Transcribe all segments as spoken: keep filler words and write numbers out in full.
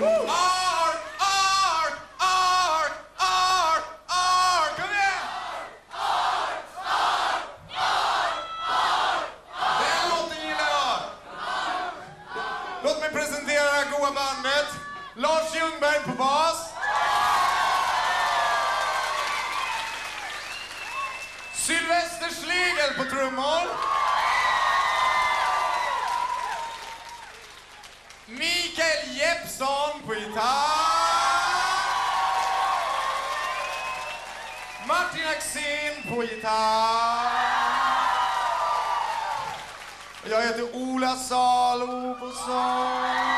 Ark, ark, ark, ark, ark. Kom igen! Den låten gillar jag. Låt mig presentera det här goa bandet. Lars Ljungberg på bas. Sylvester Schlegel på trummor. Mikael Jeppsson på gitarr. Martin Axén på gitarr. Jag heter Ola Salo på sång.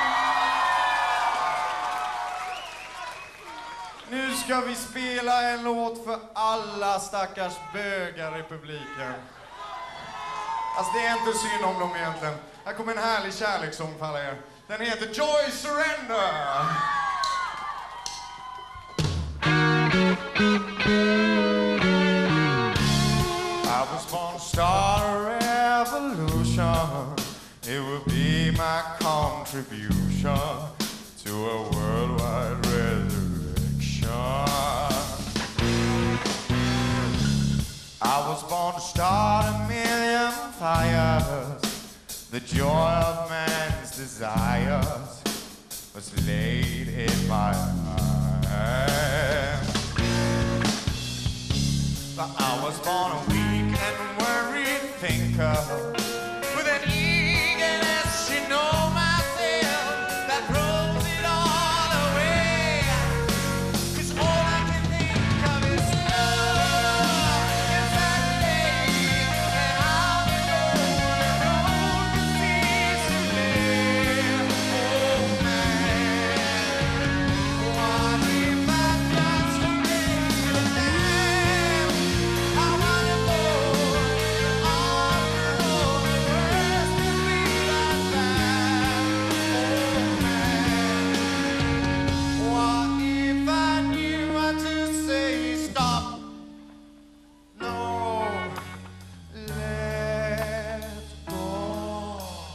Nu ska vi spela en låt för alla stackars bögar i publiken. Alltså det är inte synd om dem egentligen. Här kommer en härlig kärlekssång för alla er. Den heter Joy Surrender. I was born to start a revolution. It will be my contribution to a worldwide resurrection. I was born to start a million fires. The joy of man's desires was laid in my hands. But I was born a weak and worried thinker, with an eagerness, you know myself, that throws it all away. 'Cause all I can think of is love and Saturday, and I'll be going the road to cease to live. Oh man, what if I just don't give a damn? I wanna go after all the worst to be like that. Oh man, what if I knew what to say? Stop. No, let go.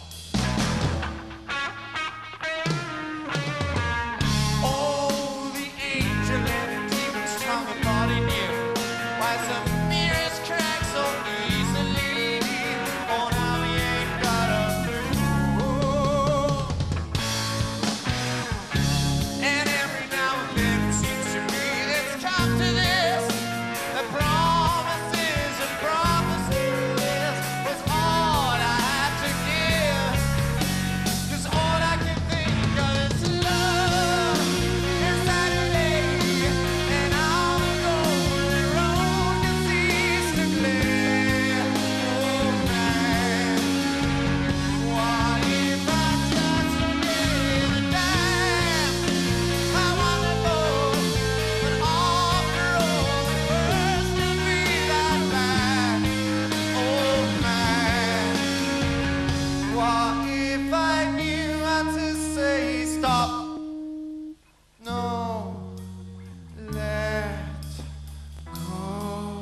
Oh, the angel and the demons tongue a body new. Why some mirrors crack so easily? Oh, now we ain't got a clue. And every now and then it seems to me it's come to this. The promises and promises was all I had to give. 'Cause all I can think of is love and Saturday, and I'll go the road to cease to live. Oh man, what if I just don't give a damn? I wanna go, but after all the worst to be that bad. Oh man, what if I knew what to say? Stop. No, let go.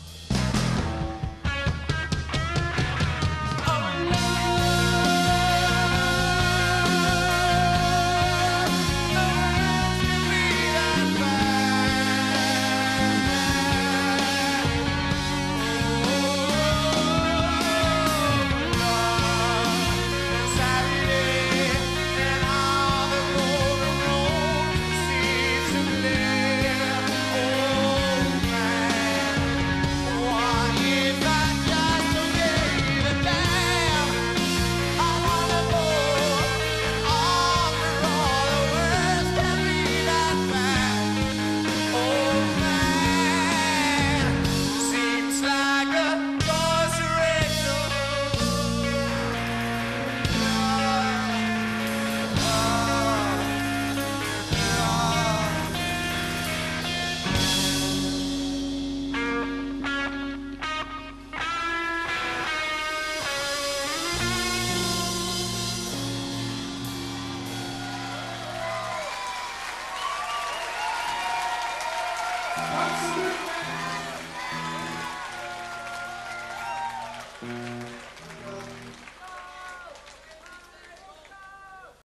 Seems like a choice Absolut.